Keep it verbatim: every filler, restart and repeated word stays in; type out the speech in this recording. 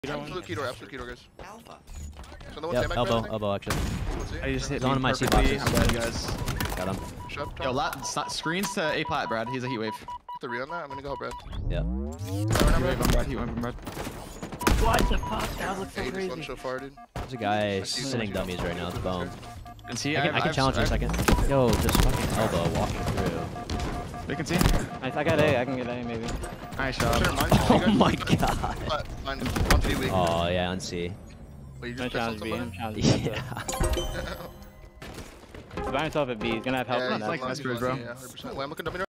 Absolute key door, absolute key door, guys. Alpha. So no Yep, elbow, elbow actually. I just hit He's on my C boxes. I'm dead, guys. Got him. Shut Yo, top. lat, stop, screens to A plat, Brad. He's a heat wave. Hit the re on that. I'm gonna go, Brad. Yeah. Heat wave on Brad. Heat wave on Brad. What the fuck? That looks Yeah, so he just won crazy. so far, dude. There's a guy sitting dummies right now at the bone. And see, I can, I can I've, challenge in a I've, second. Yo, just fucking elbow walking through. We can see. Nice, I got A, I can get A maybe. Nice shot. Sure, mine, Oh you guys- my god. But mine, one T weak. Oh yeah, on C. Wait, you I'm just challenge pissed B, on I'm somebody? challenge B. Yeah. He's by himself at B, he's gonna have help Yeah, on he's that. like lucky, nice he's bridge, lucky, bro. Yeah, one hundred percent. Wait, I'm looking W.